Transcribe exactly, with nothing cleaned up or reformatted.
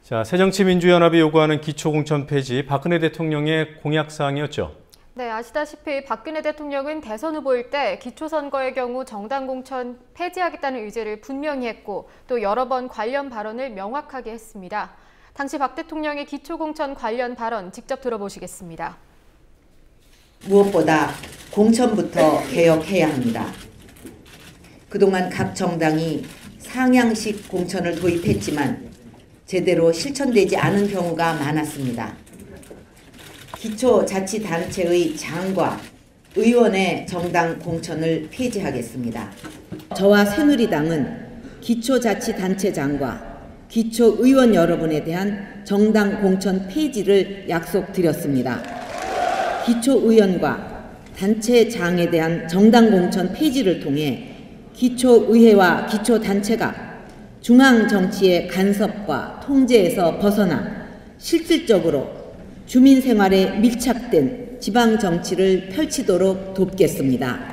자, 새정치민주연합이 요구하는 기초공천 폐지, 박근혜 대통령의 공약사항이었죠. 네, 아시다시피 박근혜 대통령은 대선 후보일 때 기초선거의 경우 정당 공천 폐지하겠다는 의지를 분명히 했고 또 여러 번 관련 발언을 명확하게 했습니다. 당시 박 대통령의 기초공천 관련 발언 직접 들어보시겠습니다. 무엇보다 공천부터 개혁해야 합니다. 그동안 각 정당이 상향식 공천을 도입했지만 제대로 실천되지 않은 경우가 많았습니다. 기초자치단체의 장과 의원의 정당 공천을 폐지하겠습니다. 저와 새누리당은 기초자치단체장과 기초의원 여러분에 대한 정당 공천 폐지를 약속드렸습니다. 기초의원과 단체장에 대한 정당 공천 폐지를 통해 기초의회와 기초단체가 중앙정치의 간섭과 통제에서 벗어나 실질적으로 주민 생활에 밀착된 지방정치를 펼치도록 돕겠습니다.